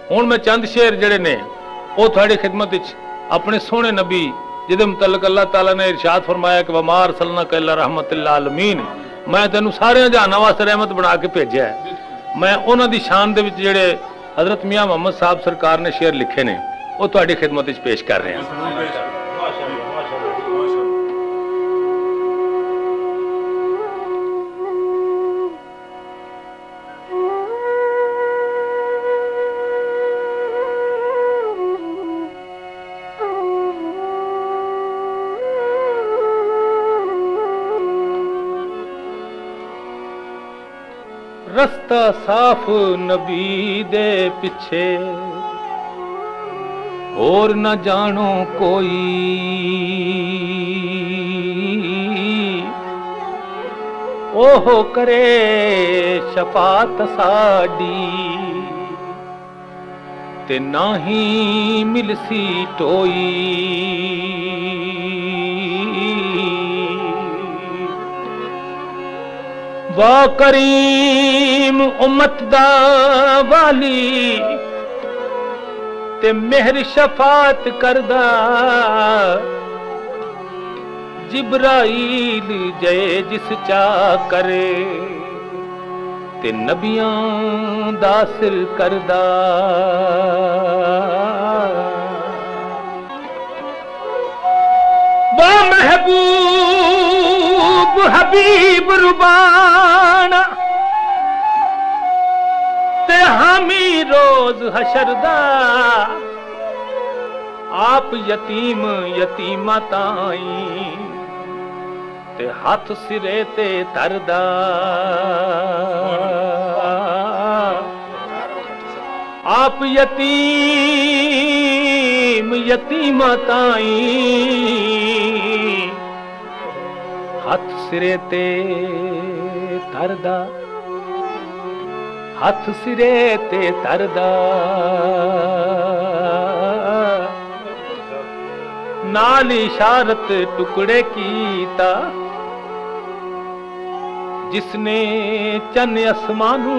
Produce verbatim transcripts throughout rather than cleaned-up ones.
हुण मैं चंद शेर जिहड़े ने वो तुहाडी खिदमत विच अपने सोहणे नबी जिहदे मुतलक अल्लाह ताला ने इरशाद फरमाया कि वमा अरसलनाका इल्ला रहमतल लिल आलमीन, मैं तेनू सारे जहानां वास्ते रहमत बना के भेजिया है। मैं उन्हां दी शान दे विच जिहड़े हजरत मियां मोहम्मद साहब सरकार ने शेर लिखे ने वो तुहाडी खिदमत विच पेश कर रहे हैं। रस्ता साफ नबी दे पिछे और न जानो कोई, ओहो करे शफात साडी ते नाही मिलसी टोई। वा करीम उम्मत दा वाली ते मेहर शफात करदा, जिब्राइल जय जिस चा करे ते नबियां दा सिर करदा। वा महबूब हबीब रुबाना ते हामी रोज हशरदा, आप यतीम यतीमा ताई ते हाथ सिरे ते तरदा। आप यतीम यतीमा ताई हाथ सिरे ते तरदा, हाथ सिरे ते तरदा। नाल इशारत टुकड़े कीता जिसने चन आसमानू,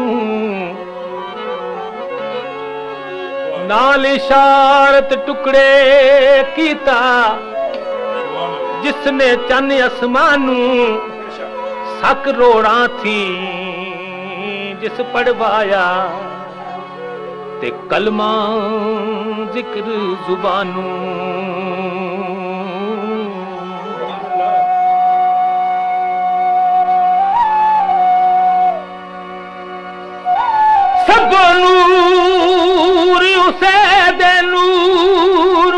नाल इशारत टुकड़े कीता जिसने चन आसमानू। सक रोड़ा थी जिस पढ़वाया ते कलमा जिक्र जुबानू। सब नूर उसे दे नूर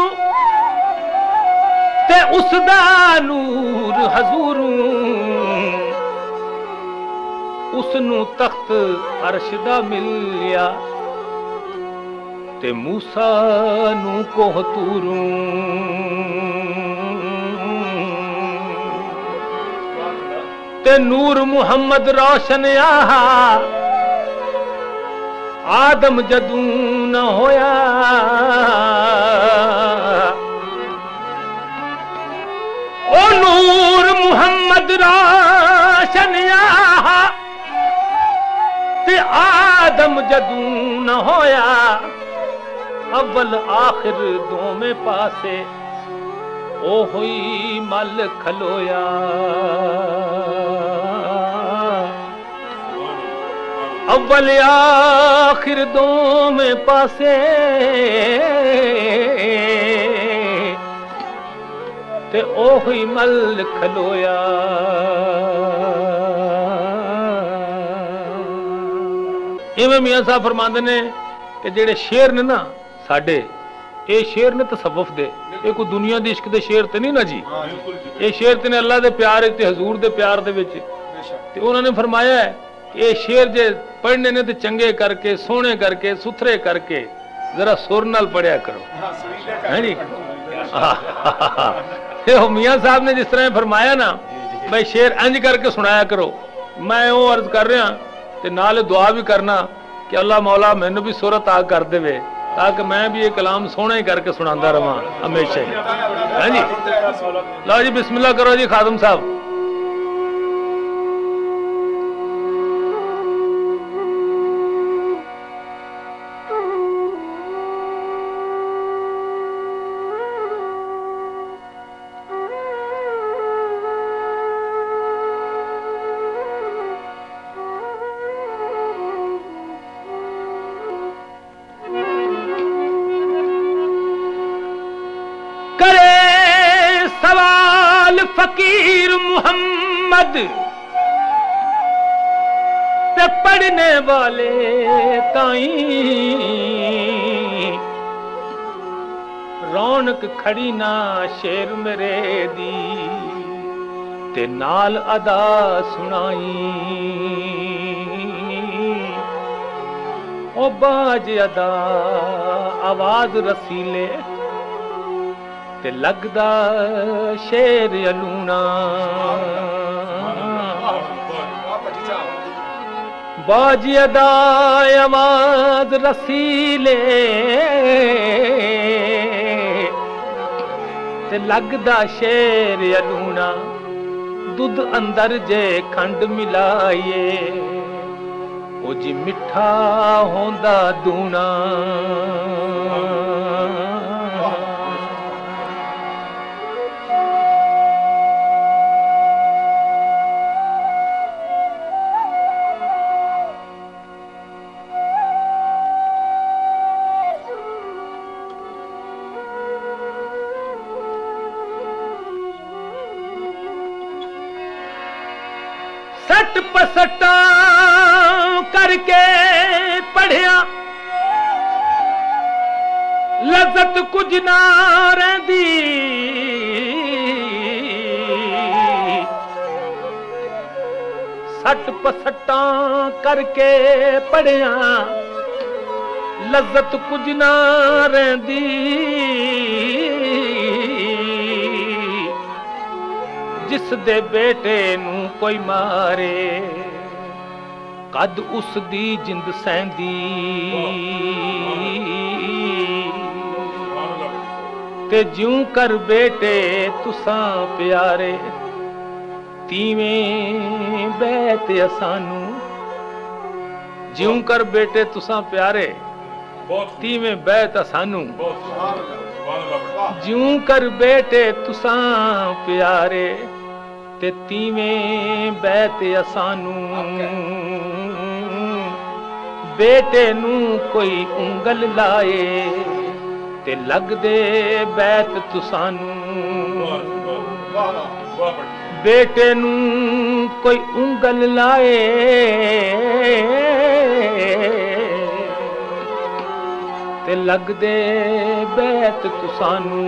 ते उसदा नूर हजूरू, उसनू तख्त अर्श दा मिलिया ते मूसा नू कोहतूरू। ते नूर मुहम्मद रोशन आहा आदम जदू न होया। ओ नूर मुहम्मद रोशन आहा ते आदम जदू न होया। अव्वल आखिर दोवें पासे ओ हुई मल खलोया। अव्वल आखिर दोवें पासे ते ओ हुई मल खलोया। इवें मियां साहब फरमांदे ने कि जेड़े शेर ने ना साडे ये शेर ने तसव्वुफ दे, ये कोई दुनिया दी इश्क दे शेर ते नहीं ना जी। ये शेर ते ने अल्लाह दे प्यार ते हजूर दे प्यार दे विच ते उन्होंने फरमाया है कि ये शेर जे पढ़ने ने ते चंगे करके सोहने करके सुथरे करके जरा सुर नाल पढ़िया करो है जी। मियां साहब ने जिस तरह फरमाया ना भाई शेर इंज करके सुनाया करो। मैं वो अर्ज कर रहा ते नाल दुआ भी करना कि अल्लाह मौला मैनू भी सुरत आ कर देवे ताकि मैं भी ये कलाम सोहना ही करके सुनांदा रहा हमेशा ही है जी। लो जी बिस्मिल्लाह करो जी खादम साहब। फकीर मुहम्मद ते पढ़ने वाले ताई रौनक खड़ी ना शेर मेरे दी ते नाल अदा सुनाई ओ बाज अदा आवाज रसीले ते लगदा शेर अलूना बाज अदा आवाज रसीले ते लगदा शेर अलूना दुध अंदर जे खंड मिलाइए ओ जी मिठा होंदा दूना सट पसटा करके पढ़िया लज़त कुछ ना रही सट पसटा करके पढ़िया लज़त कुछ ना रही जिस दे बेटे नू कोई मारे कद उस दी जिंद सैंदी ते ज्यों कर बेटे तुसां प्यारे तीवें बैत असानू ज्यों कर बेटे तुसां प्यारे तीवें बैत असानू ज्यों कर बेटे तुसां प्यारे ते तीवें बैत असानू बेटे नू कोई उंगल लाए ते लग दे बैत तुसानू बेटे नू कोई उंगल लाए ते लग दे बैत तुसानू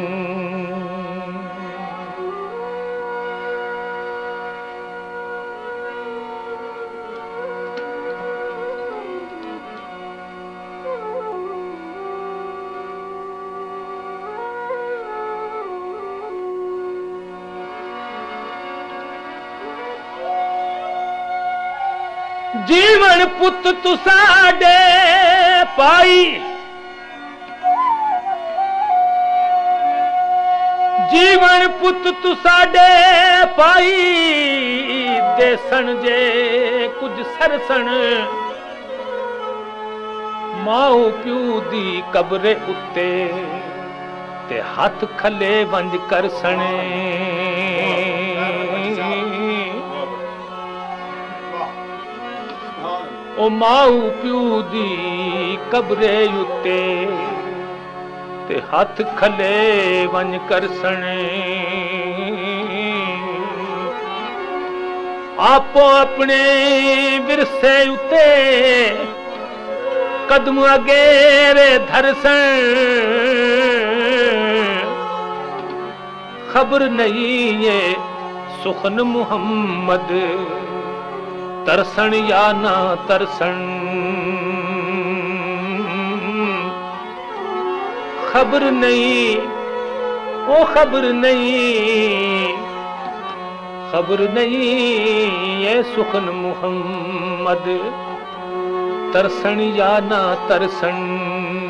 जीवन पुत तुसाडे पाई जीवन पुत तुसाडे पाई देसन जे कुछ सरसन माओ प्यू दी कब्रे उत्ते ते हाथ खले वंज कर सने ओ माऊ प्यू दी कब्रे उत्ते ते हाथ खले वंज कर सने आपो अपने विरसे उत्ते कदम अगेरे धरसन खबर नहीं ये सुखन मुहम्मद तरसन या ना तरसन खबर नहीं ओ खबर नहीं खबर नहीं ये सुखन मुहम्मद तरसन या ना तरसन